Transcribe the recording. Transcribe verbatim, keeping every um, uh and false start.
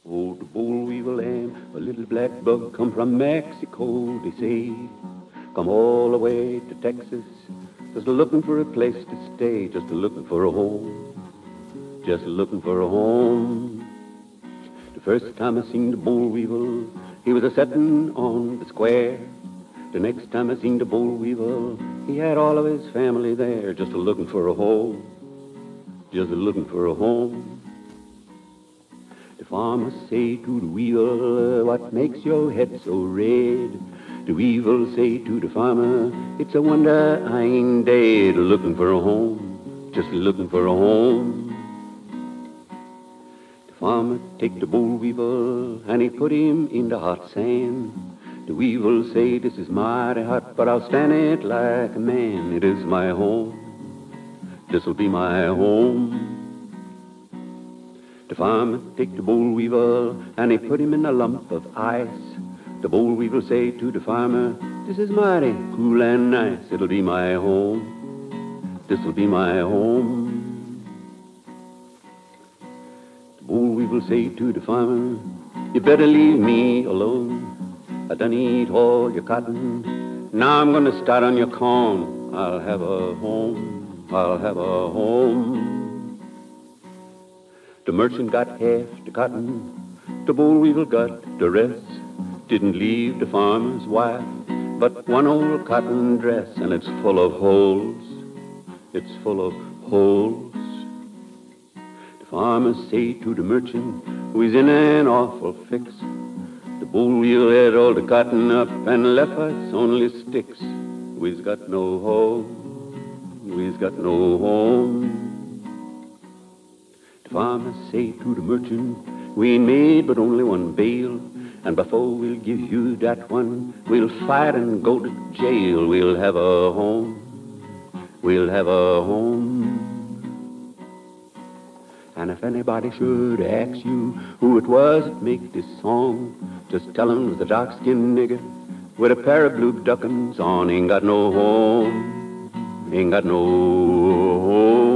Oh, the Boll Weevil and a little black bug come from Mexico, they say. Come all the way to Texas, just looking for a place to stay, just looking for a home, just looking for a home. The first time I seen the Boll Weevil, he was a-settin' on the square. The next time I seen the Boll Weevil, he had all of his family there, just looking for a home, just looking for a home. The farmer say to the weevil, what makes your head so red? The weevil say to the farmer, it's a wonder I ain't dead. Looking for a home, just looking for a home. The farmer take the Boll Weevil and he put him in the hot sand. The weevil say, this is mighty hot, but I'll stand it like a man. It is my home, this'll be my home. The farmer take the Boll Weevil and he put him in a lump of ice. The Boll Weevil say to the farmer, this is mighty cool and nice. It'll be my home, this'll be my home. The Boll Weevil say to the farmer, you better leave me alone. I done eat all your cotton. Now I'm gonna start on your corn. I'll have a home, I'll have a home. The merchant got half the cotton, the Boll Weevil got the rest. Didn't leave the farmer's wife but one old cotton dress, and it's full of holes, it's full of holes. The farmer say to the merchant, who is in an awful fix, the Boll Weevil had all the cotton up and left us only sticks. We's got no home, we's got no home. The farmer say to the merchant, we ain't made but only one bale, and before we'll give you that one, we'll fight and go to jail. We'll have a home, we'll have a home. And if anybody should ask you who it was that make this song, just tell 'em it was a dark-skinned nigger with a pair of blue duckins on. Ain't got no home, ain't got no home.